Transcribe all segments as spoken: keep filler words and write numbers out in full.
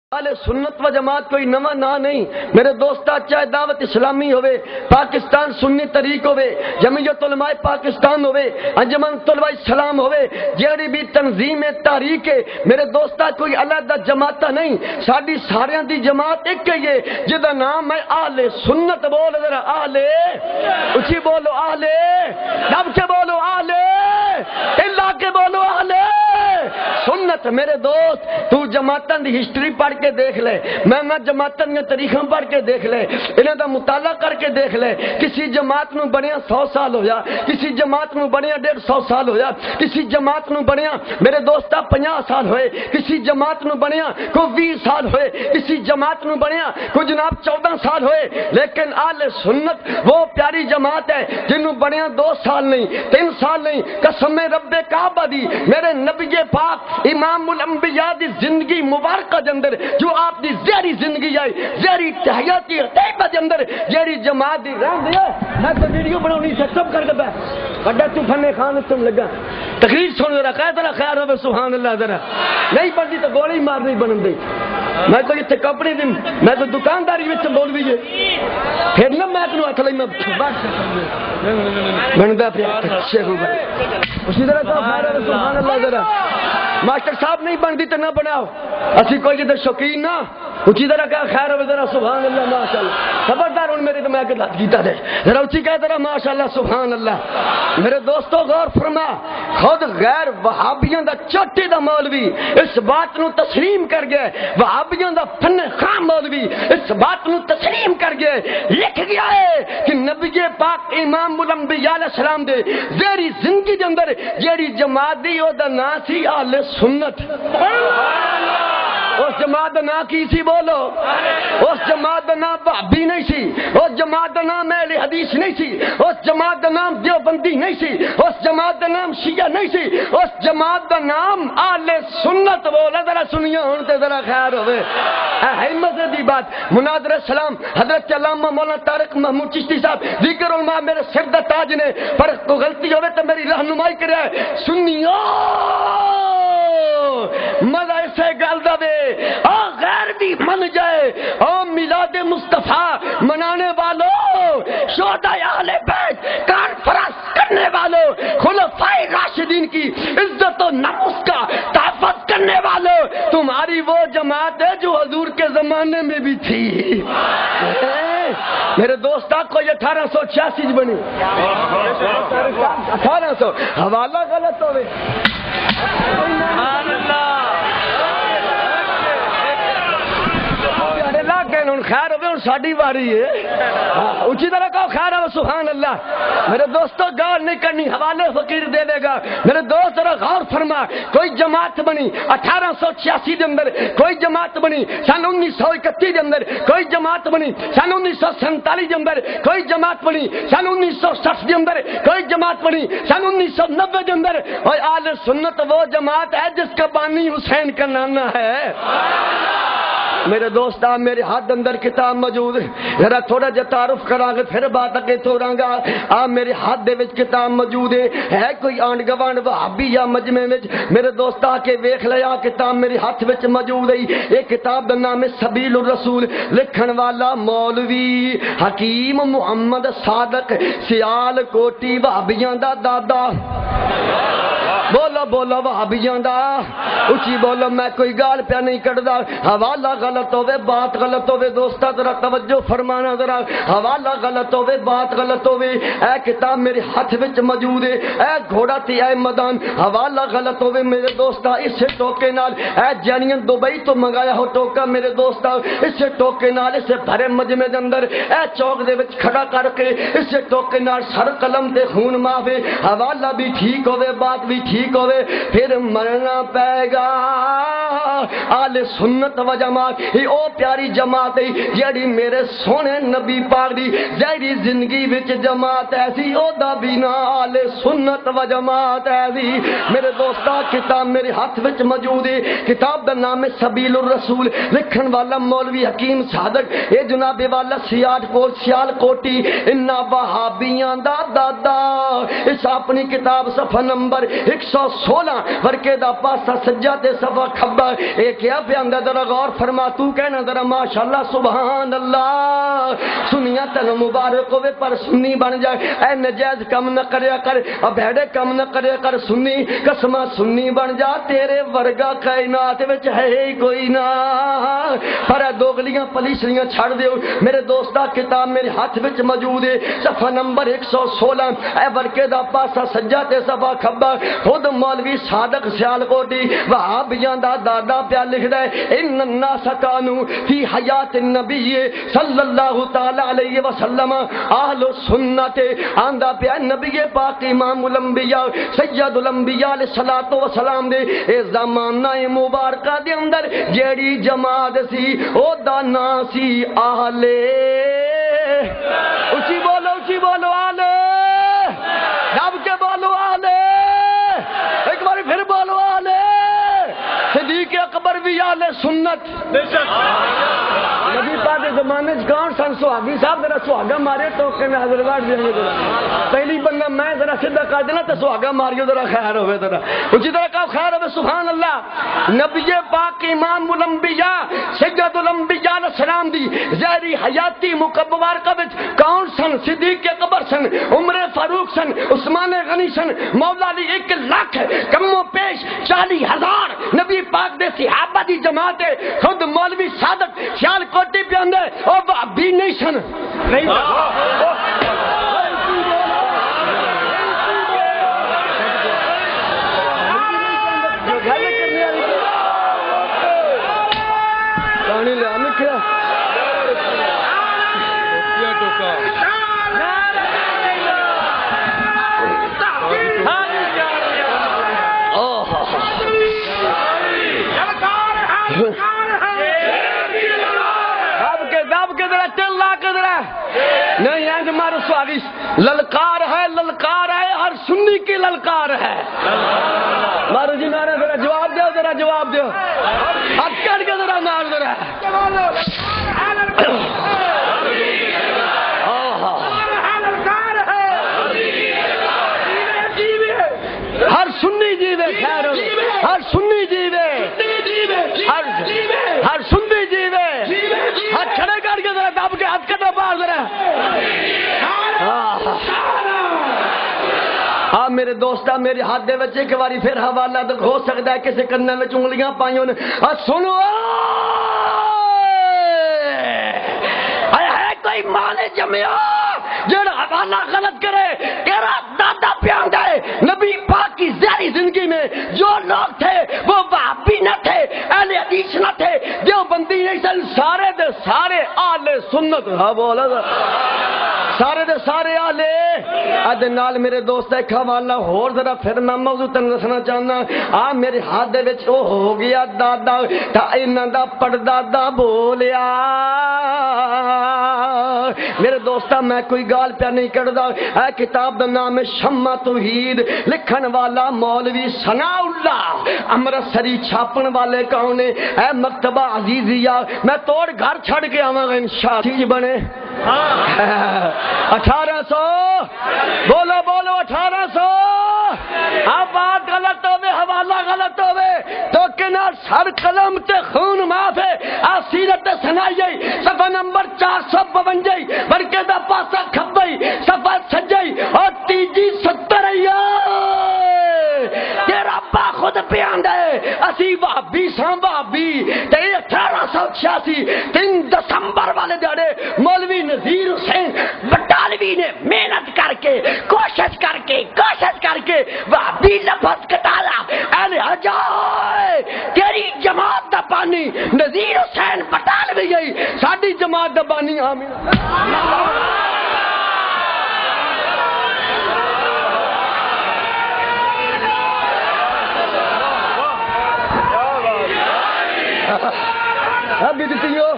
اہل سنت و جماعت کوئی نواں نا نہیں میرے دوستا، چاہے دعوت اسلامی ہوئے، پاکستان سنی طریق ہوئے، جمعیت علماء پاکستان ہوئے، انجمن طلبہ اسلام ہوئے، جیڑی بھی تنظیم تحریک ہے میرے دوستا کوئی علیحدہ جماعت نہیں، ساری سارے دی جماعت ایک ہی ہے جدا نام ہے اہل سنت۔ بول ذرا اہل، اچھی بولو اہل، دب کے بولو اہل، اللہ کے بولو اہل سنت۔ میرے دوست تو جماعتاں دی ہسٹری پڑھ کے دیکھ لے، میں نہ جماعتاں دی تاریخاں پڑھ کے دیکھ لے، انہاں دا مطالعہ کر کے دیکھ لے، کسی جماعت نو بنیا سو سال ہویا، کسی جماعت نو بنیا ڈیڑھ سو سال ہویا، کسی جماعت نو بنیا میرے دوستا پنجاہ سال ہوئے، کسی جماعت نو بنیا کو بیس سال ہوئے، کسی جماعت نو بنیا کو جناب چودہ سال ہوئے، لیکن اہل سنت وہ پیاری جماعت ہے جنوں بنیا دو سال نہیں، تین سال نہیں، قسم رب کعبہ دی میرے نبی پاک امام الانبیاء دی زندگی مبارکہ دے اندر جو آپ دی زہری زندگی آئی، زہری تحیاتی طیبہ دے اندر جیڑی جماعت دی رہن دیا، میں تو ویڈیو بناونی سے سب کر کے بے بڑا تو فنے خان تم لگا تقریر سن ذرا کہہ ذرا خیر ہو سبحان اللہ ذرا نہیں پڑھتی تو گولی مار نہیں بنن دی، میں تو اتنے کپڑے دن میں تو دکانداری وچ بول بھی پھر نہ میں کنو ہتھ لئی میں بندا پیا شیخ اسی طرح تو خیر ہو سبحان اللہ ذرا ماسٹر صاحب نہیں بنتی تو نہ بناؤ، اسی کوئی جدھر شوقین نہ اچھی طرح کہا خیر ہو ذرا سبحان اللہ ماشاءاللہ، خبردار ہوں میرے تو میں کہ لات کیتا دے ذرا اچھی کہہ ذرا ماشاءاللہ سبحان اللہ۔ میرے دوستو غور فرما، خود غیر وہابیاں دا چوٹی دا مولوی اس بات نو تسلیم کر گئے، وہابیاں دا فن خام مولوی اس بات نو تسلیم کر گئے، لکھ گیا ہے کہ نبی پاک امام الانبیاء علیہ السلام دے زہری زندگی دے اندر جیڑی جماعت دی او دا نام سی اہل سنت۔ اس جماعت دا نام کی سی بولو، اس جماعت دا نام وہابی نہیں سی، اس جماعت دا نام اہل حدیث نہیں سی، اس جماعت دا نام دیوبندی نہیں سی، اس جماعت دا نام شیعہ نہیں سی، اس جماعت دا نام اہل سنت۔ بولا ذرا سنیا ہون تے ذرا خیر ہوئے، احمد دی بات مناظر السلام حضرت علامہ مولانا طارق محمود چشتی صاحب ذکر علماء میرے سر دا تاج نے، پر کوئی غلطی ہوئے تو میری رہنمائی کرے سنیا مزہ اسے گل دا دے آ غیر بھی من جائے، آ میلاد مصطفیٰ منانے والوں، شہداء اہل بیت کانفرنس کرنے والوں، خلفائے راشدین کی عزت و نفس کا تحفظ کرنے والوں، تمہاری وہ جماعت ہے جو حضور کے زمانے میں بھی تھی۔ میرے دوستا کوئی اٹھارہ سو چھیاسی بنی اٹھارہ سو حوالہ غلط ہوئے خیر ہوئے ساڑھی باری ہے اچھی طرح کہو خیر ہو سبحان اللہ۔ میرے دوستو گال نہیں کرنی، حوالے فقیر دے دے گا۔ میرے دوست ذرا غور فرما، کوئی جماعت بنی اٹھارہ سو چھیاسی دے اندر، کوئی جماعت بنی سن انیس سو اکتی دے اندر، کوئی جماعت بنی سن انیس سو سنتالی دے اندر، کوئی جماعت بنی سن انیس سو سٹھ دے اندر، کوئی جماعت بنی سن انیس سو نبے دے اندر۔ اور اہل سنت وہ جماعت ہے جس کا بانی حسین کا نانا ہے۔ میرے دوست آپ میرے ہاتھ اندر کتاب موجود ہے، ذرا تھوڑا جا تعارف کرا گے پھر بات اگے توراں گا۔ آپ میرے ہاتھ دے وچ کتاب موجود ہے، ہے کوئی آنڈ گوانڈ وہابی یا مجمع وچ میرے دوست آ کے ویکھ لیا کتاب میرے ہاتھ وچ موجود ہے۔ یہ کتاب دا نام ہے سبیل الرسول، لکھن والا مولوی حکیم محمد صادق سیال کوٹی وہابیاں دا دادا۔ بولو بولو وہابیاں دا اچھی بولو، میں کوئی گال پیا نہیں کٹدا، حوالہ غلط ہوئے بات غلط ہوئے دوستا ذرا توجہ فرمانا، ذرا حوالہ غلط ہوئے بات غلط ہوئے، اے کتاب میرے ہاتھ وچ موجود ہے، اے گھوڑا تے اے میدان، حوالہ غلط ہوئے میرے دوستا اس ٹوکے نال، اے جینین دبئی تو منگایا ہو ٹوکا میرے دوستا، اس ٹوکے نال اس بھرے مجمع دے اندر اے چوک دے وچ کھڑا کر کے اس ٹوکے نال سر قلم تے خون معافے، حوالہ بھی ٹھیک ہوئے بات بھی ٹھیک ہوئے، پھر مرنا پائے گا۔ آل سنت و جماعت ہی او پیاری جماعت ہے جیڑی میرے سونے نبی پاک دی زہری زندگی وچ جماعت ایسی او دا بینا آل سنت و جماعت ایسی۔ میرے دوستا کتاب میرے ہاتھ وچ موجود ہے، کتاب دا نام ہے سبیل الرسول، لکھن والا مولوی حکیم صادق، اے جناب والا سیال کوٹ سیال کوٹی انہا وہابیاں دا دادا۔ اس اپنی کتاب صفحہ نمبر ایک سو سولہ ورکے دا پاسا سجا تے صفحہ کھبا اے کیا پہ اندر ذرا غور فرما تو کہنا ذرا ماشاءاللہ سبحان اللہ سنیاں تن مبارک ہوئے پر سنی بن جائے اے نجائز کم نہ کریا کر اب بھیڑے کم نہ کریا کر سنی قسمہ سنی بن جا تیرے ورگا کائنات وچ ہے ہی کوئی نہ پر دوگلیاں پلیسریاں چھڑ دیو میرے دوستا کتاب میرے ہاتھ وچ موجود ہے صفحہ نمبر ایک سو سولہ اے ورکے دا پاسا سجا تے صفحہ کھبا خود مولوی صادق سیال کوٹی وہابیاں دا دادا پیا لکھ دے ان الناس کانوا فی حیات النبی صلی اللہ تعالی علیہ وسلم اہل سنت آندا پیا نبی پاک امام الانبیاء سید الانبیاء علیہ الصلوۃ والسلام دے اس زمانہ مبارکہ دے اندر جیڑی جماعت سی او دا نام سی اہل اچھی بولو اچھی بولو اہل دب کے بولو اہل ایک بار پھر بولو اہل صدیق اکبر بھی اہل سنت نبی پاک کے زمانے کون سن سہاگی صاحب ذرا سہاگا مارے تو کہ میں حضرت دیں گے پہلی بندہ میں ذرا سیدھا کر دینا تو سہاگا ماریو ذرا خیر ہوئے ذرا اسی طرح کا خیر ہوئے سبحان اللہ نبی پاک امام الانبیاء سید الانبیاء علیہ السلام دی زہری حیاتی مکبوار قبض کون سن صدیق اکبر سن عمر فاروق سن عثمان غنی سن مولا علی ایک لاکھ کمو پیش چالی ہزار نبی پاک دے صحابہ دی جماعت خود مولوی صادق سیال کوٹی پہ اندر اور وہ ابھی نہیں سن نہیں جو گھر کرنے والی پانی لے آنے کیا ٹوکا نہیں ہے ہمارے سواگی للکار ہے للکار ہے ہر سنی کی للکار ہے مارو جی مارا ذرا جواب دو ذرا جواب دو ہاتھ کر کے ذرا مار ذرا ہر سنی جیوے خیر ہر سنی جیوے ہر ہر سنی جیوے ہاتھ کھڑے کر کے ذرا دب کے ہاتھ کٹا پار ذرا ہاں میرے دوستا میرے ہاتھ دے بچے کے باری پھر حوالہ تک ہو سکتا ہے کسی کرنے میں چنگلیاں پائیوں نے سنو ہے کوئی مانے جمعہ جڑا حوالہ غلط کرے تیرا دادا پیان دے نبی پاک کی زہری زندگی میں جو لوگ تھے وہ وہابی نہ تھے اہل حدیث نہ تھے دیوبندی نہیں سن سارے دے سارے اہل سنت ہاں بولا سارے دے سارے آلے ادھے نال میرے دوست ایک حوالہ ہور ذرا پھر میں موضوع تن دسنا چاہنا آ میرے ہاتھ دے وچ او ہو گیا دادا تا انہاں دا پڑ دادا بولیا میرے دوستا میں کوئی گال پہ نہیں کردا اے کتاب دا نام ہے شمع توحید لکھن والا مولوی ثناء اللہ امرتسری چھاپن والے کون ہے اے مکتبہ عزیزیہ میں توڑ گھر چھڑ کے آواں گا انشاءاللہ چیز بنے اٹھارہ سو بولو بولو اٹھارہ سو اب بات غلط ہوئے حوالہ غلط ہوئے تو کنا سر قلم تے خون معاف ہے آسیرت سنائی صفحہ نمبر چار سو بونجائی برکے دا پاسا کھبائی صفحہ سجائی اور تیجی ستر تیرا با خود پیان دے اسی وابی ساں وابی تیرے اٹھارہ سو چھیاسی تین دسمبر والے دیڑے مولوی نذیر حسین بٹالوی نے محنت کر کے کوشش کر کے کوشش کر کے وابی لفظ کٹالا اہل حجائے تیری جماعت دا پانی نذیر حسین بٹالوی گئی ساڑی جماعت دا پانی آمین ابھی دیتی ہو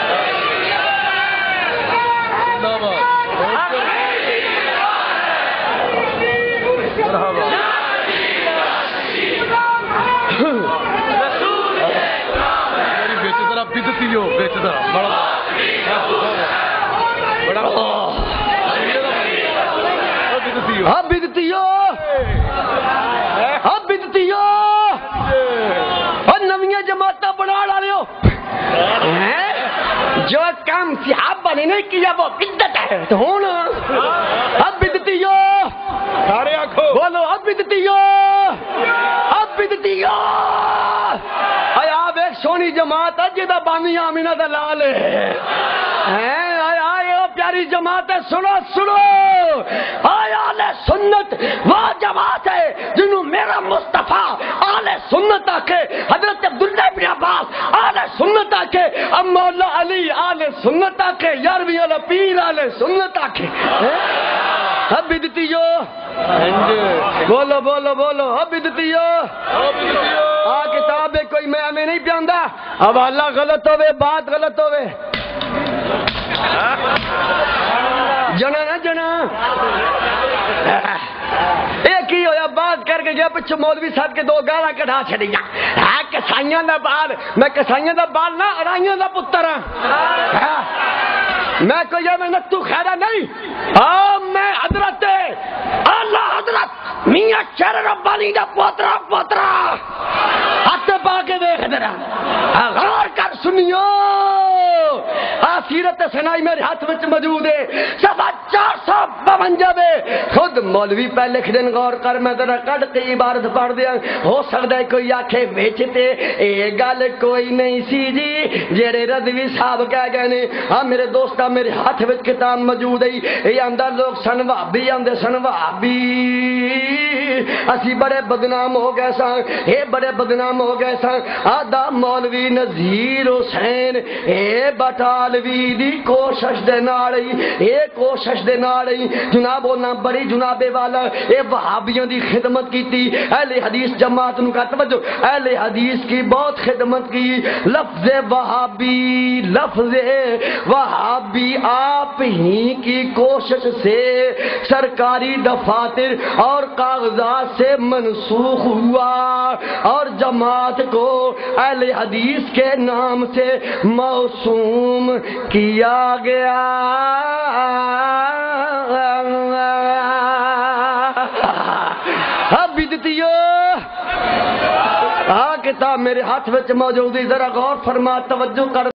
بدتی ہو بیچتا بڑا بڑا ہاں بدتی ہو ہاں بدتی ہو اور نویاں جماعتاں کام صحابہ نے نہیں کیا وہ بدعت ہے تو ہوں اب بدعتیو سارے آنکھوں بولو اب بدعتیو اب بدعتیو اے آپ ایک سونی جماعت ہے جدا بانی آمینہ دا لال ہے آئے آئے او پیاری جماعت ہے سنو سنو آئے آل سنت وہ جماعت ہے جنہوں میرا مصطفیٰ آل سنت آکے حضرت عبداللہ بن عباس آل سنت آکے ام مولا علی آل سنت آکے یارویں والا پیر آل سنت آکے اب بدعتیو بولو بولو بولو اب بدعتیو آ کتاب کوئی میں ہمیں نہیں پیاندا حوالہ غلط ہوئے بات غلط ہوئے جنا نا جنا ایک ہی ہویا بات کر کے گیا پچھو مولوی صاحب کے دو گالا کٹھا چھڑیا ہاں کسائیاں دا بال میں کسائیاں دا بال نہ ارائیاں دا پتر ہاں میں کوئی میں نتو خیرہ نہیں آہ میں حضرت اللہ حضرت میاں شیر ربانی دا پوترا پوترا ہاتھ پا کے دیکھ درہ غور کر سنیو سیرت سنائی میرے ہاتھ میں موجود ہے سفا چار سو بونجا میں خود مولوی پہ لکھ دن غور کر میں ذرا کٹ کے عبارت پڑھ دیا ہو سکتا ہے کوئی آنکھیں بیچتے اے گل کوئی نہیں سی جی جیڑے رضوی صاحب کہہ گئے نے ہاں میرے دوستا میرے ہاتھ میں کتاب موجود ہے یہ اندر لوگ سن وہابی آندے سن وہابی اسی بڑے بدنام ہو گئے سن اے بڑے بدنام ہو گئے سن آدھا مولوی نذیر حسین اے بٹالوی دی کوشش دے ناڑی اے کوشش دے ناڑی جناب ہونا بڑی جنابے والا اے وہابیوں دی خدمت کی تھی اہل حدیث جماعت ان کا توجہ اہل حدیث کی بہت خدمت کی لفظ وہابی لفظ وہابی آپ ہی کی کوشش سے سرکاری دفاتر اور کاغذات سے منسوخ ہوا اور جماعت کو اہل حدیث کے نام سے موسوم کیا گیا اب بدعتیو آ کتاب میرے ہاتھ میں موجود ہے ذرا غور فرما توجہ کر